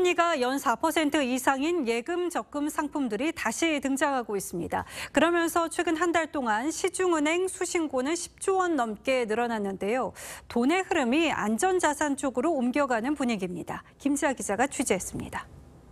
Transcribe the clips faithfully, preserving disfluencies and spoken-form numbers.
고금리가 연 사 퍼센트 이상인 예금 적금 상품들이 다시 등장하고 있습니다. 그러면서 최근 한 달 동안 시중은행 수신고는 십조 원 넘게 늘어났는데요. 돈의 흐름이 안전자산 쪽으로 옮겨가는 분위기입니다. 김지아 기자가 취재했습니다.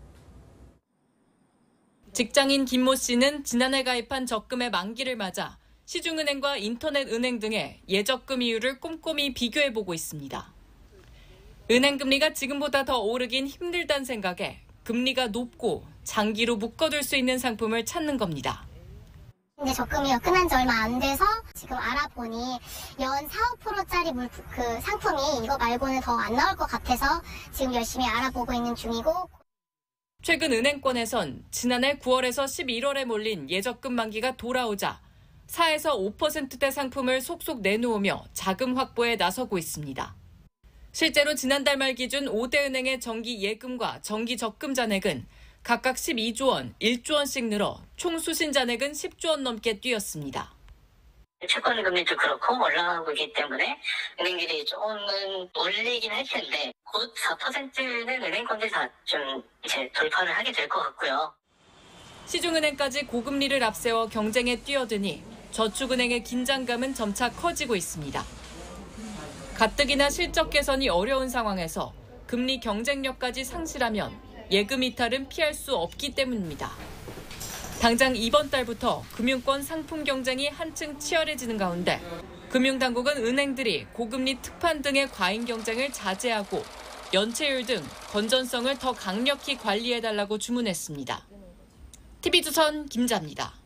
직장인 김모 씨는 지난해 가입한 적금의 만기를 맞아 시중은행과 인터넷은행 등의 예적금 이율을 꼼꼼히 비교해보고 있습니다. 은행 금리가 지금보다 더 오르긴 힘들다는 생각에 금리가 높고 장기로 묶어둘 수 있는 상품을 찾는 겁니다. 근데 적금이 끝난 지 얼마 안 돼서 지금 알아보니 연 사, 오 퍼센트짜리 물, 그 상품이 이거 말고는 더 안 나올 것 같아서 지금 열심히 알아보고 있는 중이고. 최근 은행권에선 지난해 구월에서 십일월에 몰린 예적금 만기가 돌아오자 사에서 오 퍼센트대 상품을 속속 내놓으며 자금 확보에 나서고 있습니다. 실제로 지난달 말 기준 오 대 은행의 정기 예금과 정기 적금 잔액은 각각 십이조 원, 일조 원씩 늘어 총 수신 잔액은 십조 원 넘게 뛰었습니다. 채권 금리도 그렇고 올라가고 있기 때문에 은행들이 조금은 올리긴 할 텐데 곧 사 퍼센트는 은행권들 다 좀 이제 돌파를 하게 될 것 같고요. 시중은행까지 고금리를 앞세워 경쟁에 뛰어드니 저축은행의 긴장감은 점차 커지고 있습니다. 가뜩이나 실적 개선이 어려운 상황에서 금리 경쟁력까지 상실하면 예금 이탈은 피할 수 없기 때문입니다. 당장 이번 달부터 금융권 상품 경쟁이 한층 치열해지는 가운데 금융당국은 은행들이 고금리 특판 등의 과잉 경쟁을 자제하고 연체율 등 건전성을 더 강력히 관리해달라고 주문했습니다. 티비조선 김자입니다.